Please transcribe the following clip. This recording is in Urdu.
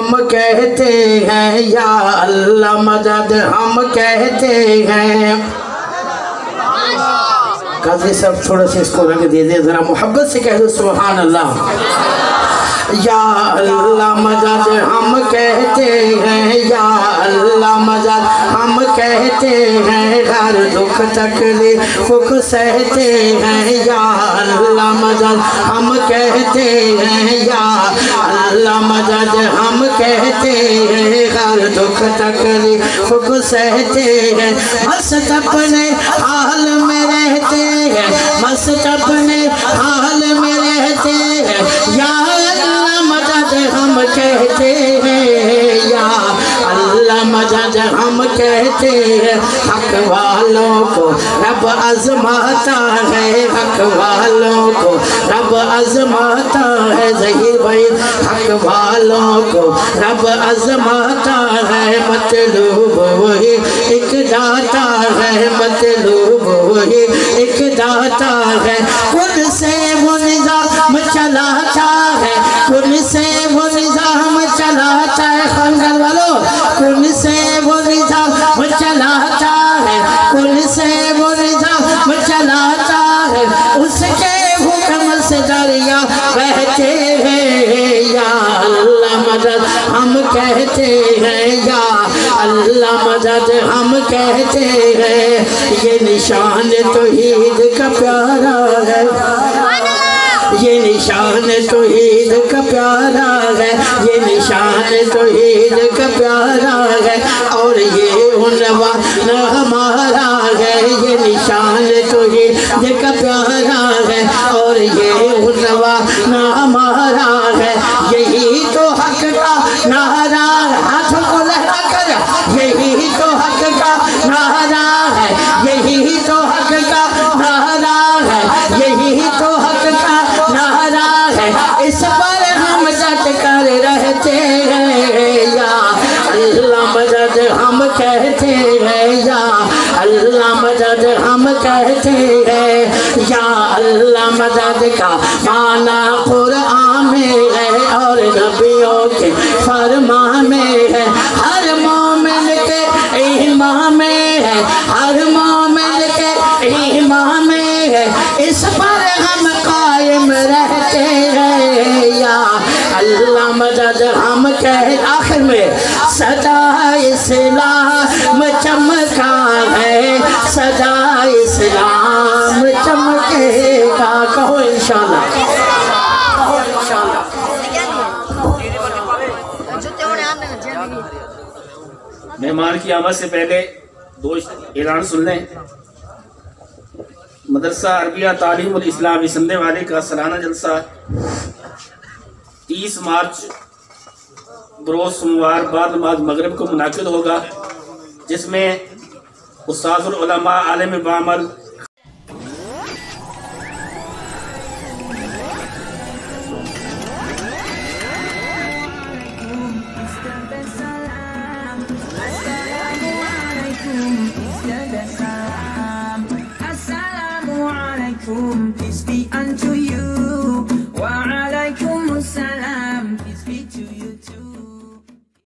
ہم کہتے ہیں یا اللہ مدد ہم کہتے ہیں. قاضی صاحب تھوڑا سے اس کو رنگ دے دے ذرا محبت سے کہہ دو سبحان اللہ. یا اللہ مدد ہم کہتے ہیں یا اللہ مدد ہم کہتے ہیں ہر دکھ تکلیف کو سہتے ہیں یا اللہ مدد ہم کہتے ہیں یا اللہ مدد ہم کہتے ہیں ہر دکھ تکلیف کو سہتے ہیں. مست اپنے حال میں رہتے ہیں مست اپنے حال میں رہتے ہیں یا ہم کہتے ہیں یا اللہ مدد ہم کہتے ہیں. حق والوں کو رب آزماتا ہے حق والوں کو رب آزماتا ہے. ظہیر بھائی حق والوں کو رب آزماتا ہے. مطلوب وہی ایک داتا ہے مطلوب وہی ایک داتا ہے. خود سے وہ نظام چلاتا ہے خود سے وہ نظام چلاتا ہے. خانگل والو خود سے وہ نظام چلاتا ہے خود سے وہ نظام چلاتا ہے. اس کے حکم سے دریا بہتے ہیں یا اللہ مدد ہم کہتے ہیں یا اللہ مدد ہم کہتے ہیں. یہ نشان توحید کا پیارا ہے یہ نشان توحید کا پیارا ہے یہ نشان توحید کا پیارا ہے. اور یہ عنوان ہمارا ہے یہ نشان توحید کا پیارا ہے اور یہ عنوان ہمارا ہے. یہی تو حق کا نعرہ ہاتھوں کو لہرا کر یہی تو حق کا نعرہ ہے یہی تو حق کا نعرہ ہے یہی تو حق کا نعرہ ہے. اس پر ہم ڈٹ کر رہتے ہیں یا اللہ مدد ہم کہتے ہیں یا اللہ مدد ہم کہتے ہیں. یا اللہ مدد کا معنی قرآن میں ہے اور نبیوں کے فرمان میں ہے. ہر مومن کے ایمان میں ہے ہر مومن کے ایمان میں ہے. اس پر ہم قائم رہتے ہیں یا اللہ مدد ہم کہتے. آخر میں صدا اسلام چمکا ہے صدا اسلام چمکے گا. کہو انشاءاللہ کہو انشاءاللہ. مہمان کی آمد سے پہلے دو اعلان سن لیں. مدرسہ عربیہ تعلیم الاسلامی سندھ والے کا سالانہ جلسہ 30 مارچ بروز سوموار بعد نماز مغرب کو منعقد ہوگا جس میں استاذ العلماء عالم بعمل Peace be unto you.